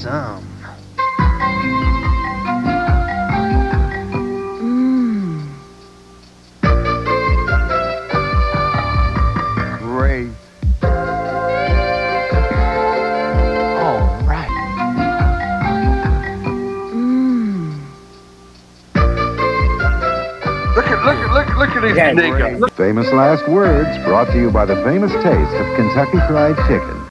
some. Great. All right. Look at these niggas. Famous last words brought to you by the famous taste of Kentucky Fried Chicken.